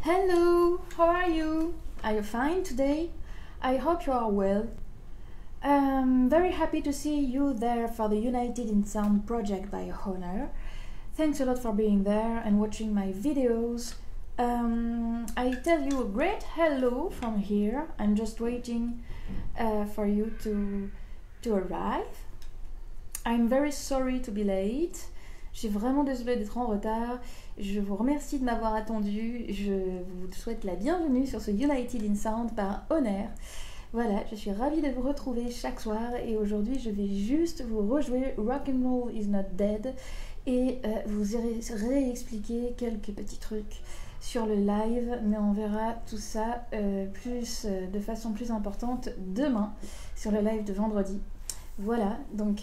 Hello, how are you? Are you fine today? I hope you are well. Very happy to see you there for the United in Sound project by Honor. Thanks a lot for being there and watching my videos. I tell you a great hello from here. I'm just waiting for you to arrive. I'm very sorry to be late. Je suis vraiment désolée d'être en retard. Je vous remercie de m'avoir attendu. Je vous souhaite la bienvenue sur ce United in Sound par Honor. Voilà, je suis ravie de vous retrouver chaque soir et aujourd'hui je vais juste vous rejouer Rock'n'Roll is Not Dead et vous réexpliquer quelques petits trucs sur le live, mais on verra tout ça de façon plus importante demain sur le live de vendredi. Voilà, donc...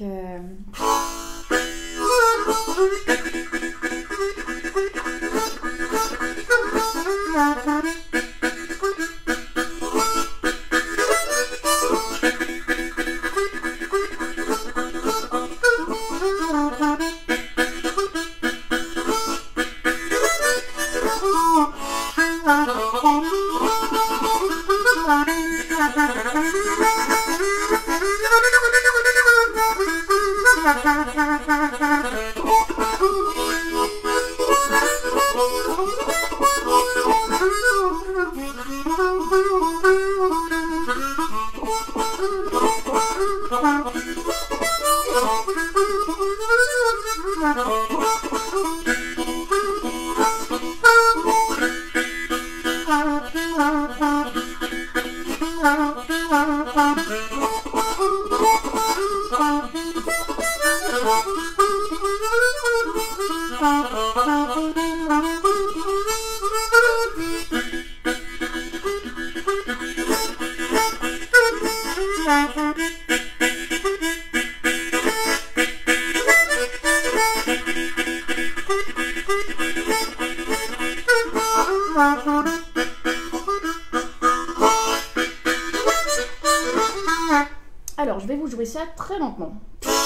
Alors, je vais vous jouer ça très lentement.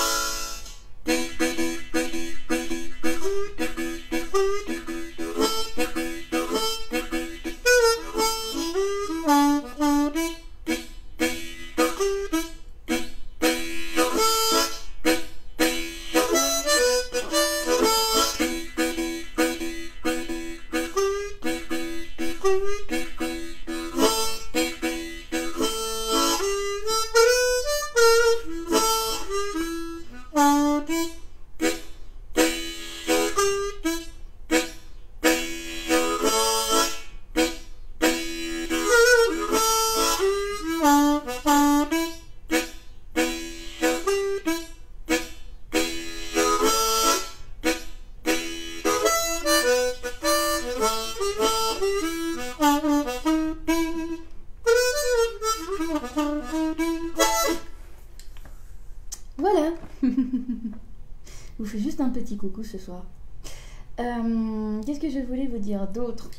Voilà. Je vous fais juste un petit coucou ce soir. Qu'est-ce que je voulais vous dire d'autre?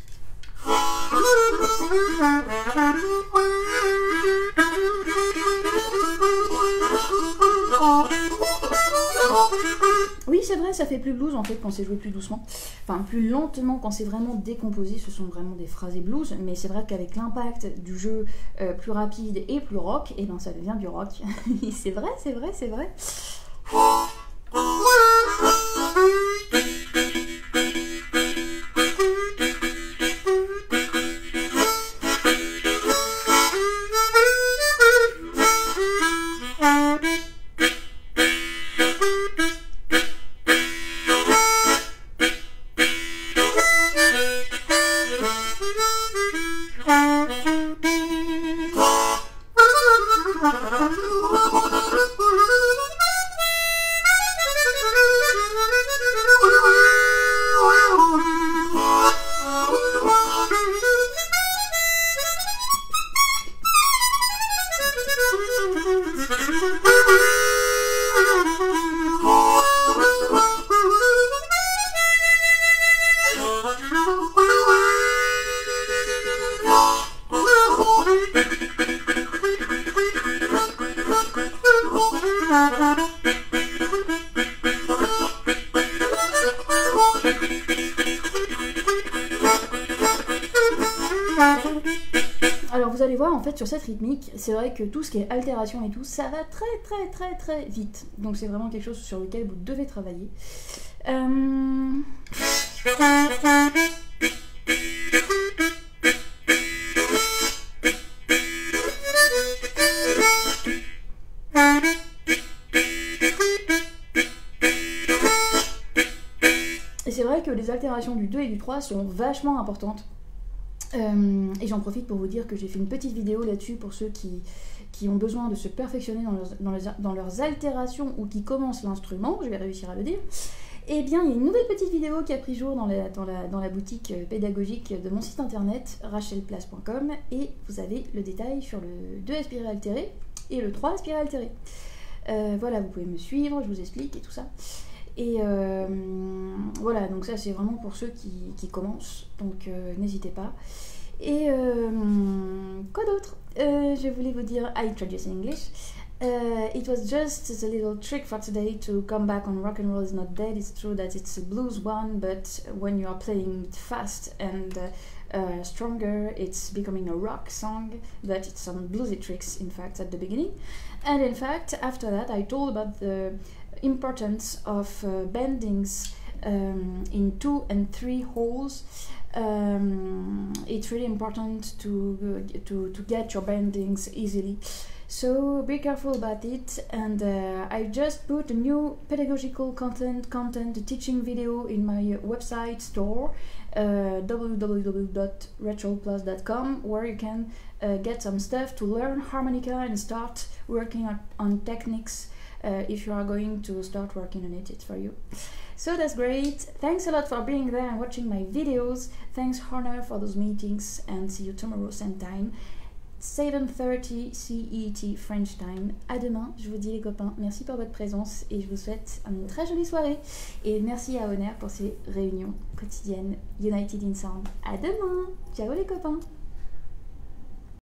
Oui, c'est vrai, ça fait plus blues en fait quand c'est joué plus doucement. Enfin, plus lentement quand c'est vraiment décomposé, ce sont vraiment des phrasés blues. Mais c'est vrai qu'avec l'impact du jeu plus rapide et plus rock, et ben ça devient du rock. C'est vrai, c'est vrai, c'est vrai. Alors vous allez voir en fait sur cette rythmique, c'est vrai que tout ce qui est altération et tout, ça va très vite. Donc c'est vraiment quelque chose sur lequel vous devez travailler. Et c'est vrai que les altérations du 2 et du 3 sont vachement importantes. Et j'en profite pour vous dire que j'ai fait une petite vidéo là-dessus pour ceux qui ont besoin de se perfectionner dans leurs altérations ou qui commencent l'instrument, je vais réussir à le dire. Eh bien, il y a une nouvelle petite vidéo qui a pris jour dans la boutique pédagogique de mon site internet, rachelplace.com, et vous avez le détail sur le 2 aspiré altéré et le 3 aspiré altéré. Voilà, vous pouvez me suivre, je vous explique et tout ça. Et voilà, donc ça c'est vraiment pour ceux qui commencent, donc n'hésitez pas. Et quoi d'autre? Je voulais vous dire, I introduce in English. It was just a little trick for today to come back on Rock and Roll is Not Dead. It's true that it's a blues one, but when you are playing it fast and stronger, it's becoming a rock song, but it's some bluesy tricks in fact at the beginning. And in fact, after that I told about the importance of bendings in 2 and 3 holes. It's really important to get your bendings easily, so be careful about it. And I just put a new pedagogical content teaching video in my website store, www.rachelplace.com, where you can get some stuff to learn harmonica and start working on techniques. If you are going to start working on it, it's for you. So that's great. Thanks a lot for being there and watching my videos. Thanks Horner for those meetings, and see you tomorrow same time, 7:30 CET French time. À demain, je vous dis les copains. Merci pour votre présence et je vous souhaite une très jolie soirée. Et merci à Honor pour ces réunions quotidiennes United in Sound. À demain. Ciao les copains.